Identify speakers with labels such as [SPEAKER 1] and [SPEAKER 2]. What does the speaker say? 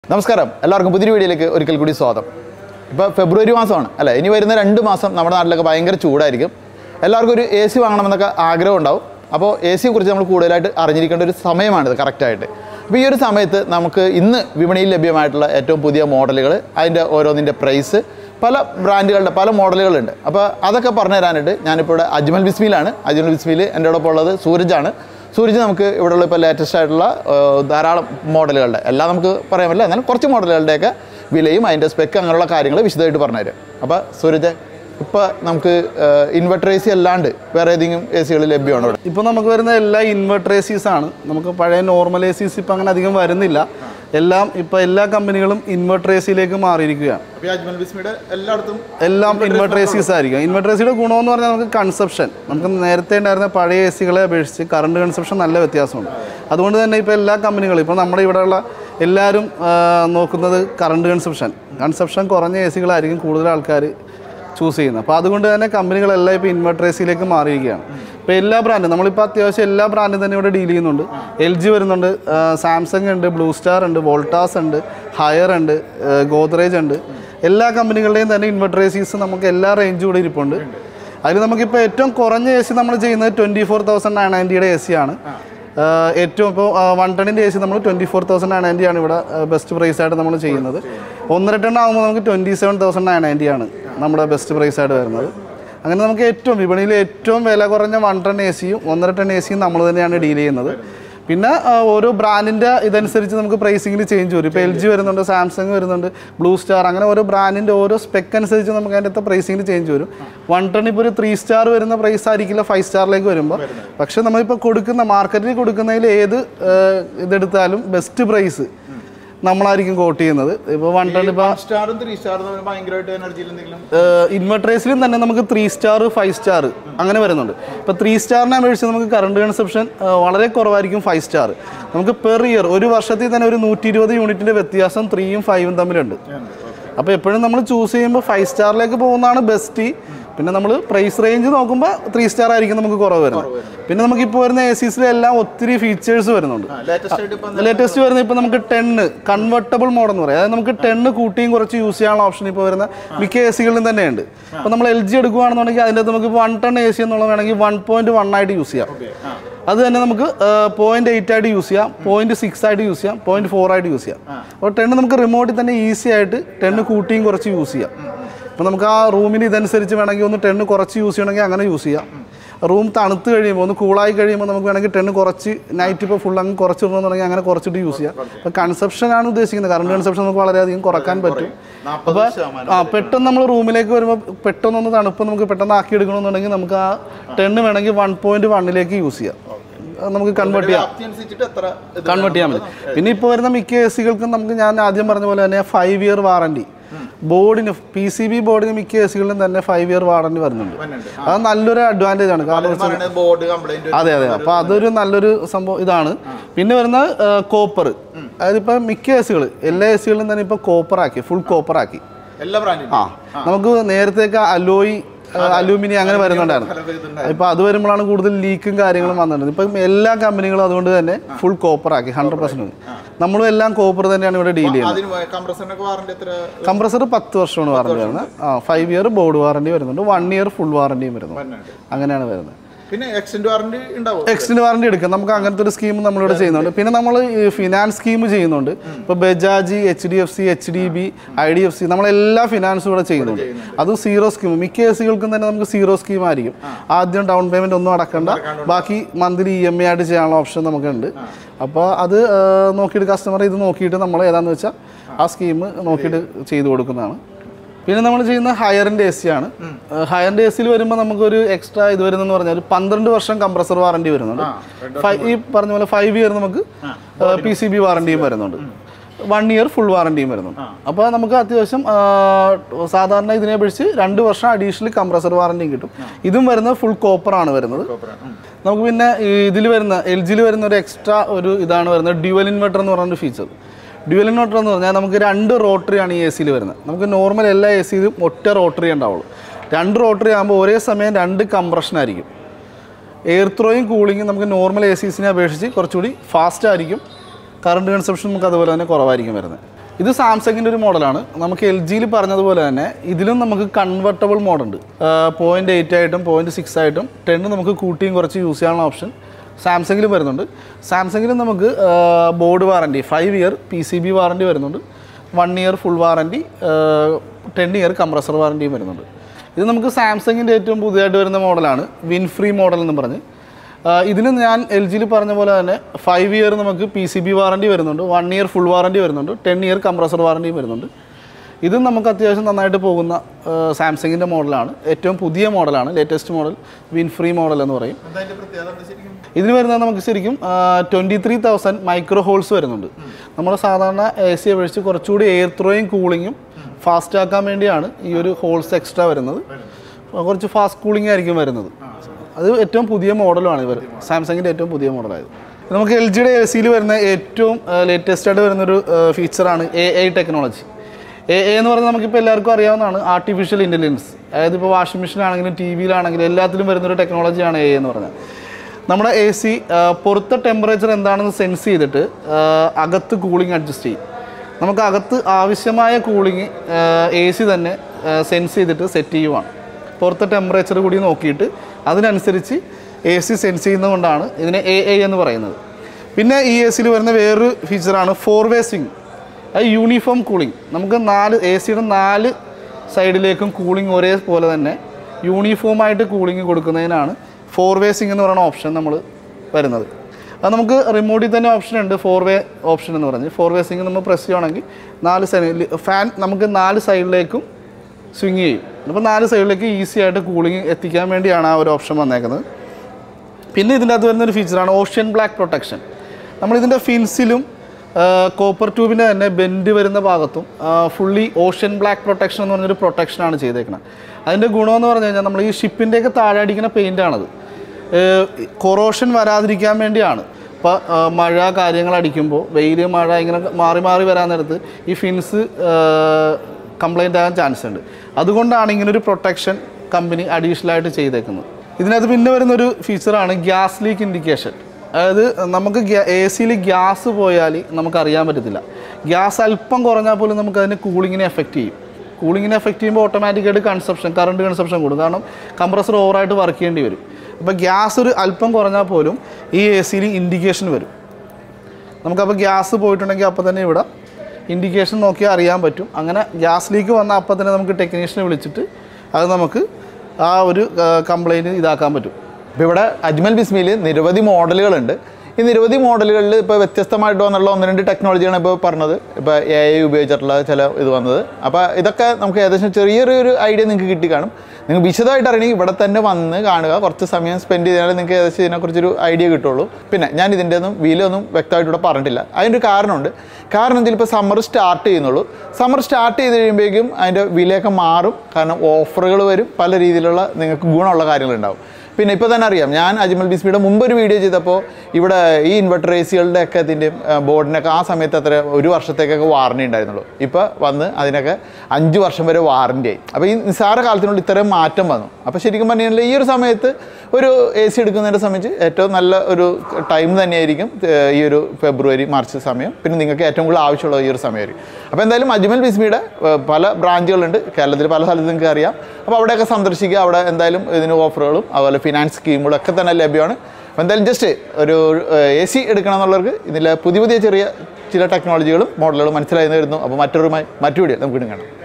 [SPEAKER 1] നമസ്കാരം എല്ലാവർക്കും പുതിയ വീഡിയോയിലേക്ക് ഒരിക്കൽ കൂടി സ്വാഗതം. ഇപ്പോൾ ഫെബ്രുവരി മാസമാണ് അല്ലേ, ഇനി വരുന്ന 2 മാസം നമ്മുടെ നാട്ടിലൊക്കെ ഭയങ്കര ചൂടായിരിക്കും. എല്ലാവർക്കും ഒരു AC വാങ്ങണമെന്നൊക്കെ ആഗ്രഹം ഉണ്ടാവും. അപ്പോൾ AC-യെക്കുറിച്ച് നമ്മൾ കൂടുതലായിട്ട് അറിഞ്ഞിരിക്കേണ്ട ഒരു സമയമാണിത് കറക്റ്റായിട്ട്. അപ്പോൾ ഈ ഒരു സമയത്ത് നമുക്ക് ഇന്ന് വിപണിയിൽ ലഭ്യമായിട്ടുള്ള ഏറ്റവും പുതിയ മോഡലുകൾ, അതിൻ്റെ ഓരോന്നിൻ്റെ പ്രൈസ്, പല ബ്രാൻഡുകളുടെ പല മോഡലുകളുണ്ട്. അപ്പോൾ അതൊക്കെ പറഞ്ഞു തരാനായിട്ട് ഞാനിപ്പോൾ ഇവിടെ അജ്മൽ ബിസ്മിയിലാണ്. അജ്മൽ ബിസ്മിയിൽ എൻ്റെ ഒപ്പം ഉള്ളത് സൂരജാണ്. സൂരജ് നമുക്ക് ഇവിടെയുള്ള ഇപ്പോൾ ലേറ്റസ്റ്റ് ആയിട്ടുള്ള ധാരാളം മോഡലുകളുടെ എല്ലാം നമുക്ക് പറയാൻ പറ്റില്ല, എന്നാലും കുറച്ച് മോഡലുകളുടെയൊക്കെ വിലയും അതിൻ്റെ സ്പെക്ക് അങ്ങനെയുള്ള കാര്യങ്ങൾ വിശദമായിട്ട് പറഞ്ഞുതരും. അപ്പോൾ സൂരജ്, ഇപ്പോൾ നമുക്ക് ഇൻവെർട്ടർ AC അല്ലാണ്ട് വേറെ ഏതെങ്കിലും AC-കൾ ലഭ്യമാണോ ഇവിടെ?
[SPEAKER 2] ഇപ്പോൾ നമുക്ക് വരുന്ന എല്ലാ ഇൻവെർട്ടർ ACs ആണ്. നമുക്ക് പഴയ നോർമൽ ACs ഇപ്പോൾ അങ്ങനെ അധികം വരുന്നില്ല. എല്ലാം ഇപ്പോൾ എല്ലാ കമ്പനികളും ഇൻവെർട്ടർ ACയിലേക്ക് മാറിയിരിക്കുകയാണ്. എല്ലാം ഇൻവെർട്ടർ ACs ആയിരിക്കും. ഇൻവെർട്ടർ ACയുടെ ഗുണമെന്ന് പറഞ്ഞാൽ നമുക്ക് കൺസപ്ഷൻ, നമുക്ക് നേരത്തെ ഉണ്ടായിരുന്ന പഴയ ACകളെ അപേക്ഷിച്ച് കറണ്ട് കൺസപ്ഷൻ നല്ല വ്യത്യാസമുണ്ട്. അതുകൊണ്ട് തന്നെ ഇപ്പോൾ എല്ലാ കമ്പനികളും, ഇപ്പോൾ നമ്മുടെ ഇവിടെയുള്ള എല്ലാവരും നോക്കുന്നത് കറണ്ട് കൺസപ്ഷൻ കുറഞ്ഞ ACകളായിരിക്കും കൂടുതൽ ആൾക്കാർ ചൂസ് ചെയ്യുന്നത്. അപ്പോൾ അതുകൊണ്ട് തന്നെ കമ്പനികളെല്ലാം ഇപ്പോൾ ഇൻവെർട്ടർ ACയിലേക്ക് മാറിയിരിക്കുകയാണ്. ഇപ്പോൾ എല്ലാ ബ്രാൻഡും, നമ്മളിപ്പോൾ അത്യാവശ്യം എല്ലാ ബ്രാൻഡും തന്നെ ഇവിടെ ഡീൽ ചെയ്യുന്നുണ്ട്. LG വരുന്നുണ്ട്, സാംസങ് ഉണ്ട്, ബ്ലൂ സ്റ്റാർ ഉണ്ട്, വോൾട്ടാസ് ഉണ്ട്, ഹയർ ഉണ്ട്, ഗോദ്രേജ് ഉണ്ട്. എല്ലാ കമ്പനികളുടെയും തന്നെ ഇൻവെർട്ടർ ACs നമുക്ക് എല്ലാ റേഞ്ചും കൂടെ ഇരിപ്പുണ്ട്. അതിൽ നമുക്കിപ്പോൾ ഏറ്റവും കുറഞ്ഞ AC നമ്മൾ ചെയ്യുന്നത് 24,990യുടെ AC ആണ്. ഏറ്റവും ഇപ്പോൾ 1 ടണ്ണിൻ്റെ AC നമ്മൾ 24,990 ആണ് ഇവിടെ ബെസ്റ്റ് പ്രൈസായിട്ട് നമ്മൾ ചെയ്യുന്നത്. 1.5 ടൺ ആകുമ്പോൾ നമുക്ക് 27,990 ആണ് നമ്മുടെ ബെസ്റ്റ് പ്രൈസായിട്ട് വരുന്നത്. അങ്ങനെ നമുക്ക് ഏറ്റവും വിപണിയിൽ ഏറ്റവും വില കുറഞ്ഞ 1 ടൺ AC-യും 1.5 ടൺ AC-യും നമ്മൾ തന്നെയാണ് ഡീൽ ചെയ്യുന്നത്. പിന്നെ ഓരോ ബ്രാൻഡിൻ്റെ ഇതനുസരിച്ച് നമുക്ക് പ്രൈസിങ്ങിൽ ചേഞ്ച് വരും. ഇപ്പോൾ LG വരുന്നുണ്ട്, സാംസങ് വരുന്നുണ്ട്, ബ്ലൂ സ്റ്റാർ, അങ്ങനെ ഓരോ ബ്രാൻഡിൻ്റെ ഓരോ സ്പെക്ക് അനുസരിച്ച് നമുക്ക് അതിൻ്റെ പ്രൈസിങ്ങിൽ ചേഞ്ച് വരും. 1 ടൺ ഇപ്പോൾ ഒരു 3 സ്റ്റാർ വരുന്ന പ്രൈസ് ആയിരിക്കില്ല 5 സ്റ്റാറിലേക്ക് വരുമ്പോൾ. പക്ഷേ നമ്മളിപ്പോൾ കൊടുക്കുന്ന മാർക്കറ്റിൽ കൊടുക്കുന്നതിൽ ഏത് ഇതെടുത്താലും ബെസ്റ്റ് പ്രൈസ് നമ്മളായിരിക്കും കോട്ട് ചെയ്യുന്നത്. ഇപ്പോൾ 1 ടൺ ഇപ്പോൾ ഇൻവെർട്ടർ ACയിലും തന്നെ നമുക്ക് 3 സ്റ്റാർ 5 സ്റ്റാർ അങ്ങനെ വരുന്നുണ്ട്. ഇപ്പോൾ 3 സ്റ്റാറിനെ അപേക്ഷിച്ച് നമുക്ക് കറണ്ട് കൺസപ്ഷൻ വളരെ കുറവായിരിക്കും 5 സ്റ്റാർ. നമുക്ക് പെർ ഇയർ ഒരു വർഷത്തിൽ തന്നെ ഒരു 120 യൂണിറ്റിൻ്റെ വ്യത്യാസം 3ഉം 5ഉം തമ്മിലുണ്ട്. അപ്പോൾ എപ്പോഴും നമ്മൾ ചൂസ് ചെയ്യുമ്പോൾ 5 സ്റ്റാറിലേക്ക് പോകുന്നതാണ് ബെസ്റ്റ്. പിന്നെ നമ്മൾ പ്രൈസ് റേഞ്ച് നോക്കുമ്പോൾ 3 സ്റ്റാർ ആയിരിക്കും നമുക്ക് കുറവ് വരുന്നത്. പിന്നെ നമുക്കിപ്പോൾ വരുന്ന ACസിലെല്ലാം ഒത്തിരി ഫീച്ചേഴ്സ് വരുന്നുണ്ട്. ലേറ്റസ്റ്റ് വരുന്നത് ഇപ്പോൾ നമുക്ക് 10 കൺവെർട്ടബിൾ മോഡ് എന്ന് പറയും. അതായത് നമുക്ക് 10 കൂട്ടിയും കുറച്ച് യൂസ് ചെയ്യാനുള്ള ഓപ്ഷൻ ഇപ്പോൾ വരുന്ന മിക്ക ACകളിലും തന്നെയുണ്ട്. അപ്പോൾ നമ്മൾ LG എടുക്കുകയാണെന്നുണ്ടെങ്കിൽ അതിൻ്റെ അകത്ത് നമുക്ക് 1 ടൺ AC എന്നുള്ളത് വേണമെങ്കിൽ 1.1 ആയിട്ട് യൂസ് ചെയ്യാം. അത് തന്നെ നമുക്ക് 0.8 ആയിട്ട് യൂസ് ചെയ്യാം, 0.6 ആയിട്ട് യൂസ് ചെയ്യാം, 0.4 ആയിട്ട് യൂസ് ചെയ്യാം. അപ്പോൾ 10 നമുക്ക് റിമോട്ടിൽ തന്നെ ഈസി ആയിട്ട് 10 കൂട്ടിയും കുറച്ച് യൂസ് ചെയ്യാം. അപ്പോൾ നമുക്ക് ആ റൂമിന് ഇതനുസരിച്ച് വേണമെങ്കിൽ ഒന്ന് 10 കുറച്ച് യൂസ് ചെയ്യണമെങ്കിൽ അങ്ങനെ യൂസ് ചെയ്യാം. റൂം തണുത്ത് കഴിയുമ്പോൾ ഒന്ന് കൂളായി കഴിയുമ്പോൾ നമുക്ക് വേണമെങ്കിൽ 10 കുറച്ച് നൈറ്റ് ഇപ്പോൾ ഫുൾ അങ്ങ് കുറച്ച് ഇടണമെന്നുണ്ടെങ്കിൽ അങ്ങനെ കുറച്ചിട്ട് യൂസ് ചെയ്യാം. അപ്പോൾ കൺസപ്ഷനാണ് ഉദ്ദേശിക്കുന്നത്. കറണ്ട് കൺസപ്ഷൻ നമുക്ക് വളരെയധികം കുറക്കാൻ പറ്റും. അപ്പോൾ പെട്ടെന്ന് നമ്മൾ റൂമിലേക്ക് വരുമ്പോൾ പെട്ടെന്നൊന്ന് തണുപ്പ് നമുക്ക് പെട്ടെന്ന് ആക്കി എടുക്കണമെന്നുണ്ടെങ്കിൽ നമുക്ക് ആ 10 വേണമെങ്കിൽ 1.1ലേക്ക് യൂസ് ചെയ്യാം. നമുക്ക് കൺവേർട്ട് ചെയ്യാൻ പറ്റും. പിന്നെ ഇപ്പോൾ വരുന്ന മിക്ക ACകൾക്കും നമുക്ക് ഞാൻ ആദ്യം പറഞ്ഞ പോലെ തന്നെ 5 ഇയർ വാറണ്ടി ബോർഡിന്, PCB ബോർഡിന് മിക്ക ACകളിലും തന്നെ 5 ഇയർ വാറണ്ടി വരുന്നുണ്ട്. അത് നല്ലൊരു അഡ്വാൻറ്റേജ് ആണ്. കാരണം അതെ. അപ്പോൾ അതൊരു നല്ലൊരു സംഭവം ഇതാണ്. പിന്നെ വരുന്ന കോപ്പർ, അതായത് ഇപ്പോൾ മിക്ക ACകൾ എല്ലാ ACകളിലും തന്നെ ഇപ്പോൾ കോപ്പറാക്കി, ഫുൾ കോപ്പറാക്കി. നമുക്ക് നേരത്തേക്ക് അലൂമിനിയം അങ്ങനെ വരുന്നുണ്ടായിരുന്നു. ഇപ്പോൾ അത് വരുമ്പോഴാണ് കൂടുതൽ ലീക്കും കാര്യങ്ങളും വന്നിട്ടുണ്ട്. ഇപ്പം എല്ലാ കമ്പനികളും അതുകൊണ്ട് തന്നെ ഫുൾ കോപ്പറാക്കി 100%. നമ്മളും എല്ലാം കോപ്പർ തന്നെയാണ് ഇവിടെ ഡീൽ ചെയ്യുന്നത്. കംപ്രസർ 10 വർഷമാണ് വാറണ്ടി വരുന്നത്. 5 ഇയർ ബോർഡ് വാറണ്ടി വരുന്നുണ്ട്, 1 ഇയർ ഫുൾ വാറണ്ടിയും വരുന്നു. അങ്ങനെയാണ് വരുന്നത്.
[SPEAKER 1] പിന്നെ
[SPEAKER 2] എക്സ്റ്റൻഡ് വാറണ്ടി എടുക്കാം. നമുക്ക് അങ്ങനത്തെ ഒരു സ്കീം നമ്മളിവിടെ ചെയ്യുന്നുണ്ട്. പിന്നെ നമ്മൾ ഫിനാൻസ് സ്കീം ചെയ്യുന്നുണ്ട്. ഇപ്പോൾ ബജാജ്, HDFC, HDB, IDFC നമ്മളെല്ലാ ഫിനാൻസും ഇവിടെ ചെയ്യുന്നുണ്ട്. അത് 0 സ്കീം. മിക്ക ACകൾക്കും തന്നെ നമുക്ക് 0 സ്കീം ആയിരിക്കും. ആദ്യം ഡൗൺ പേയ്മെൻറ്റ് ഒന്നും അടക്കണ്ട, ബാക്കി മന്ത്ലി EMI ആയിട്ട് ചെയ്യാനുള്ള ഓപ്ഷൻ നമുക്കുണ്ട്. അപ്പോൾ അത് നോക്കിയിട്ട് കസ്റ്റമർ ഇത് നോക്കിയിട്ട് നമ്മൾ ഏതാണെന്ന് വെച്ചാൽ ആ സ്കീം നോക്കിയിട്ട് ചെയ്തു കൊടുക്കുന്നതാണ്. പിന്നെ നമ്മൾ ചെയ്യുന്ന ഹയറിൻ്റെ AC ആണ്. ഹയറിൻ്റെ ACയിൽ വരുമ്പോൾ നമുക്കൊരു എക്സ്ട്രാ ഇത് വരുന്നതെന്ന് പറഞ്ഞാൽ 12 വർഷം കംപ്രസർ വാറണ്ടി വരുന്നുണ്ട്. ഈ പറഞ്ഞ പോലെ 5 ഇയർ നമുക്ക് PCB വാറണ്ടിയും വരുന്നുണ്ട്, 1 ഇയർ ഫുൾ വാറണ്ടിയും വരുന്നുണ്ട്. അപ്പോൾ നമുക്ക് അത്യാവശ്യം സാധാരണ ഇതിനെ അപേക്ഷിച്ച് 2 വർഷം അഡീഷണൽ കംപ്രസർ വാറണ്ടിയും കിട്ടും. ഇതും വരുന്നത് ഫുൾ കോപ്പറാണ് വരുന്നത്. നമുക്ക് പിന്നെ ഇതിൽ വരുന്ന LGയിൽ വരുന്ന ഒരു എക്സ്ട്രാ ഒരു ഇതാണ് വരുന്നത്, ഡ്യുവൽ ഇൻവെർട്ടർ എന്ന് പറയുന്ന ഫീച്ചർ. ഡ്യുവൽ ഇൻവെർട്ടർ എന്ന് പറഞ്ഞാൽ നമുക്ക് 2 റോട്ടറിയാണ് ഈ ACയിൽ വരുന്നത്. നമുക്ക് നോർമൽ എല്ലാ ACയിലും ഒറ്റ റോട്ടറി ഉണ്ടാവുള്ളൂ. 2 റോട്ടറി ആകുമ്പോൾ ഒരേ സമയം 2 കംപ്രഷൻ ആയിരിക്കും. എയർ ത്രോയും കൂളിങ്ങും നമുക്ക് നോർമൽ ACസിനെ അപേക്ഷിച്ച് കുറച്ചുകൂടി ഫാസ്റ്റ് ആയിരിക്കും. കറണ്ട് കൺസപ്ഷൻ നമുക്ക് അതുപോലെ തന്നെ കുറവായിരിക്കും വരുന്നത്. ഇത് സാംസങ്ങിൻ്റെ ഒരു മോഡലാണ്. നമുക്ക് എൽ ജിയിൽ പറഞ്ഞതുപോലെ തന്നെ ഇതിലും നമുക്ക് കൺവെർട്ടബിൾ മോഡുണ്ട്. 0.8 ആയിട്ടും 0.6 ആയിട്ടും 10 നമുക്ക് കൂട്ടിയും കുറച്ച് യൂസ് ചെയ്യാനുള്ള ഓപ്ഷൻ സാംസങ്ങിലും വരുന്നുണ്ട്. സാംസങ്ങിലും നമുക്ക് board warranty 5 year PCB warranty വരുന്നുണ്ട്, 1 year full warranty, 10 year compressor വാറൻറ്റിയും വരുന്നുണ്ട്. ഇത് നമുക്ക് സാംസങ്ങിൻ്റെ ഏറ്റവും പുതിയതായിട്ട് വരുന്ന മോഡലാണ്, വിൻഫ്രീ മോഡൽ എന്ന് പറഞ്ഞ്. ഇതിന് ഞാൻ എൽ ജിയിൽ പറഞ്ഞ പോലെ തന്നെ 5 ഇയർ നമുക്ക് PCB വാറൻറ്റി വരുന്നുണ്ട്, 1 ഇയർ ഫുൾ വാറൻറ്റി വരുന്നുണ്ട്, 10 ഇയർ കംപ്രസർ വാറൻറ്റിയും വരുന്നുണ്ട്. ഇതും നമുക്ക് അത്യാവശ്യം നന്നായിട്ട് പോകുന്ന സാംസങ്ങിൻ്റെ മോഡലാണ്, ഏറ്റവും പുതിയ മോഡലാണ്, ലേറ്റസ്റ്റ് മോഡൽ വിൻഫ്രീ മോഡൽ എന്ന് പറയും. ഇതിന് വരുന്നത് നമുക്ക് ശരിക്കും 23,000 മൈക്രോ ഹോൾസ് വരുന്നുണ്ട്. നമ്മൾ സാധാരണ AC അപേക്ഷിച്ച് കുറച്ചുകൂടി എയർ ത്രോയും കൂളിങ്ങും ഫാസ്റ്റ് ആക്കാൻ വേണ്ടിയാണ് ഈ ഒരു ഹോൾസ് എക്സ്ട്രാ വരുന്നത്. കുറച്ച് ഫാസ്റ്റ് കൂളിംഗ് ആയിരിക്കും വരുന്നത്. അത് ഏറ്റവും പുതിയ മോഡലാണ് ഇവർ, സാംസങ്ങിൻ്റെ ഏറ്റവും പുതിയ മോഡലായത്. നമുക്ക് എൽ ജിയുടെ AC-യിൽ വരുന്ന ഏറ്റവും ലേറ്റസ്റ്റ് ആയിട്ട് വരുന്നൊരു ഫീച്ചറാണ് AI ടെക്നോളജി. AI എന്ന് പറയുന്നത് നമുക്കിപ്പോൾ എല്ലാവർക്കും അറിയാവുന്നതാണ്, ആർട്ടിഫിഷ്യൽ ഇൻ്റലിജൻസ്. അതായത് ഇപ്പോൾ വാഷിംഗ് മെഷീനാണെങ്കിലും TV-യിലാണെങ്കിലും എല്ലാത്തിലും വരുന്നൊരു ടെക്നോളജിയാണ് AI എന്ന് പറഞ്ഞാൽ. നമ്മുടെ AC പുറത്തെ ടെമ്പറേച്ചർ എന്താണെന്ന് സെൻസ് ചെയ്തിട്ട് അകത്ത് കൂളിംഗ് അഡ്ജസ്റ്റ് ചെയ്യും. നമുക്ക് അകത്ത് ആവശ്യമായ കൂളിംഗ് AC തന്നെ സെൻസ് ചെയ്തിട്ട് സെറ്റ് ചെയ്യുവാണ്. പുറത്തെ ടെമ്പറേച്ചർ കൂടി നോക്കിയിട്ട് അതിനനുസരിച്ച് AC സെൻസ് ചെയ്യുന്നതുകൊണ്ടാണ് ഇതിനെ AI എന്ന് പറയുന്നത്. പിന്നെ ഈ AC-യിൽ വരുന്ന വേറൊരു ഫീച്ചറാണ് 4-വേ സ്വിങ്, അത് യൂണിഫോം കൂളിംഗ്. നമുക്ക് AC-യുടെ 4 സൈഡിലേക്കും കൂളിംഗ് ഒരേപോലെ തന്നെ യൂണിഫോമായിട്ട് കൂളിംഗ് കൊടുക്കുന്നതിനാണ് 4-വേ സ്വിങ് എന്ന് പറയുന്ന ഓപ്ഷൻ നമ്മൾ വരുന്നത്. അത് നമുക്ക് റിമോട്ടിൽ തന്നെ ഓപ്ഷൻ ഉണ്ട്, 4-വേ ഓപ്ഷൻ എന്ന് പറഞ്ഞ്. 4-വേ സ്വിങ് നമ്മൾ പ്രസ് ചെയ്യുകയാണെങ്കിൽ 4 സൈഡിൽ ഫാൻ നമുക്ക് 4 സൈഡിലേക്കും സ്വിങ് ചെയ്യും. അപ്പോൾ 4 സൈഡിലേക്ക് ഈസി ആയിട്ട് കൂളിംഗ് എത്തിക്കാൻ വേണ്ടിയാണ് ആ ഒരു ഓപ്ഷൻ വന്നേക്കുന്നത്. പിന്നെ ഇതിൻ്റെ അകത്ത് വരുന്നൊരു ഫീച്ചറാണ് ഓഷ്യൻ ബ്ലാക്ക് പ്രൊട്ടക്ഷൻ. നമ്മളിതിൻ്റെ ഫിൻസിലും കോപ്പർ ട്യൂബിൻ്റെ തന്നെ ബെൻഡ് വരുന്ന ഭാഗത്തും ഫുള്ളി ഓഷ്യൻ ബ്ലാക്ക് പ്രൊട്ടക്ഷൻ എന്ന് പറഞ്ഞൊരു പ്രൊട്ടക്ഷനാണ് ചെയ്തേക്കുന്നത്. അതിൻ്റെ ഗുണമെന്ന് പറഞ്ഞു കഴിഞ്ഞാൽ നമ്മൾ ഈ ഷിപ്പിൻ്റെയൊക്കെ താഴെ അടിക്കുന്ന പെയിൻ്റാണത്. കൊറോഷൻ വരാതിരിക്കാൻ വേണ്ടിയാണ്. ഇപ്പോൾ മഴ കാര്യങ്ങൾ അടിക്കുമ്പോൾ വെയിൽ മഴ ഇങ്ങനെ മാറി മാറി വരാൻ നേരത്ത് ഈ ഫിൻസ് കംപ്ലൈൻ്റ് ആകാൻ ചാൻസ് ഉണ്ട്. അതുകൊണ്ടാണ് ഇങ്ങനൊരു പ്രൊട്ടക്ഷൻ കമ്പനി അഡീഷണലായിട്ട് ചെയ്തേക്കുന്നത്. ഇതിനകത്ത് പിന്നെ വരുന്നൊരു ഫീച്ചറാണ് ഗ്യാസ് ലീക്ക് ഇൻഡിക്കേഷൻ. അതായത് നമുക്ക് AC-യിൽ ഗ്യാസ് പോയാൽ നമുക്കറിയാൻ പറ്റത്തില്ല. ഗ്യാസ് അല്പം കുറഞ്ഞാൽ പോലും നമുക്കതിന് കൂളിങ്ങിനെ എഫക്റ്റ് ചെയ്യും. കൂളിങ്ങിനെ എഫക്റ്റ് ചെയ്യുമ്പോൾ ഓട്ടോമാറ്റിക്കായിട്ട് കറണ്ട് കൺസപ്ഷൻ കൂടും. കാരണം കംപ്രസർ ഓവറായിട്ട് വർക്ക് ചെയ്യേണ്ടി വരും. അപ്പോൾ ഗ്യാസ് ഒരു അല്പം കുറഞ്ഞാൽ പോലും ഈ AC-യിൽ ഇൻഡിക്കേഷൻ വരും. നമുക്കപ്പോൾ ഗ്യാസ് പോയിട്ടുണ്ടെങ്കിൽ അപ്പോൾ തന്നെ ഇവിടെ ഇൻഡിക്കേഷൻ നോക്കിയാൽ അറിയാൻ പറ്റും. അങ്ങനെ ഗ്യാസ് ലീക്ക് വന്നാൽ അപ്പോൾ തന്നെ നമുക്ക് ടെക്നീഷ്യനെ വിളിച്ചിട്ട് അത് നമുക്ക് ആ ഒരു കംപ്ലയിൻറ്റ് ഇതാക്കാൻ പറ്റും.
[SPEAKER 1] ഇപ്പോൾ ഇവിടെ അജ്മൽ ബിസ്മിയിൽ നിരവധി മോഡലുകളുണ്ട്. ഈ നിരവധി മോഡലുകളിൽ ഇപ്പോൾ വ്യത്യസ്തമായിട്ട് വന്നുള്ള 1-2 ടെക്നോളജിയാണ് ഇപ്പോൾ പറഞ്ഞത്. ഇപ്പോൾ AI ഉപയോഗിച്ചിട്ടുള്ള ചില ഇത് വന്നത്. അപ്പോൾ ഇതൊക്കെ നമുക്ക് ഏകദേശം ചെറിയൊരു ഐഡിയ നിങ്ങൾക്ക് കിട്ടി കാണും. നിങ്ങൾ വിശദമായിട്ട് അറിയണമെങ്കിൽ ഇവിടെ തന്നെ വന്ന് കാണുക, കുറച്ച് സമയം സ്പെൻഡ് ചെയ്താൽ നിങ്ങൾക്ക് ഏകദേശം ഇതിനെക്കുറിച്ചൊരു ഐഡിയ കിട്ടുള്ളൂ. പിന്നെ ഞാൻ ഇതിൻ്റെ വീലൊന്നും വ്യക്തമായിട്ട് ഇവിടെ പറഞ്ഞിട്ടില്ല. അതിൻ്റെ കാരണമുണ്ട്. കാരണം എന്തെങ്കിലും ഇപ്പോൾ സമ്മർ സ്റ്റാർട്ട് ചെയ്യുന്നുള്ളൂ. സമ്മർ സ്റ്റാർട്ട് ചെയ്ത് കഴിയുമ്പോഴേക്കും അതിൻ്റെ വിലയൊക്കെ മാറും. കാരണം ഓഫറുകൾ വരും, പല രീതിയിലുള്ള നിങ്ങൾക്ക് ഗുണമുള്ള കാര്യങ്ങളുണ്ടാവും. പിന്നെ ഇപ്പോൾ തന്നെ അറിയാം, ഞാൻ അജ്മൽ ബിസ്മിയുടെ മുമ്പൊരു വീഡിയോ ചെയ്തപ്പോൾ ഇവിടെ ഈ ഇൻവെർട്ടർ AC-കളുടെ ഒക്കെ ഇതിൻ്റെയും ബോർഡിനൊക്കെ ആ സമയത്ത് അത്ര 1 വർഷത്തേക്കൊക്കെ വാറണ്ടി ഉണ്ടായിരുന്നുള്ളൂ. ഇപ്പോൾ വന്ന് അതിനൊക്കെ 5 വർഷം വരെ വാറണ്ടി ആയി. അപ്പോൾ ഈ നിസ്സാര കാലത്തിനുള്ളിൽ ഇത്രയും മാറ്റം വന്നു. അപ്പോൾ ശരിക്കും പറഞ്ഞു കഴിഞ്ഞാൽ ഈ ഒരു സമയത്ത് ഒരു AC എടുക്കുന്നതിനെ സംബന്ധിച്ച് ഏറ്റവും നല്ല ഒരു ടൈം തന്നെയായിരിക്കും ഈ ഒരു ഫെബ്രുവരി മാർച്ച് സമയം. പിന്നെ നിങ്ങൾക്ക് ഏറ്റവും കൂടുതൽ ആവശ്യമുള്ള ഈ ഒരു സമയമായിരിക്കും. അപ്പോൾ എന്തായാലും അജ്മൽ ബിസ്മിയുടെ പല ബ്രാഞ്ചുകളുണ്ട് കേരളത്തിൽ, പല സ്ഥലത്ത് നിങ്ങൾക്ക് അറിയാം. അപ്പോൾ അവിടെയൊക്കെ സന്ദർശിക്കുക. അവിടെ എന്തായാലും ഇതിന് ഓഫറുകളും അതുപോലെ ഫിനാൻസ് സ്കീമുകളും ഒക്കെ തന്നെ ലഭ്യമാണ്. അപ്പോൾ എന്തായാലും ജസ്റ്റ് ഒരു AC എടുക്കണം എന്നുള്ളവർക്ക് ഇതിലെ പുതിയ ചില ടെക്നോളജികളും മോഡലുകളും മനസ്സിലായി വരുന്നു. അപ്പോൾ മറ്റൊരു വീഡിയോ നമുക്ക് കാണാം.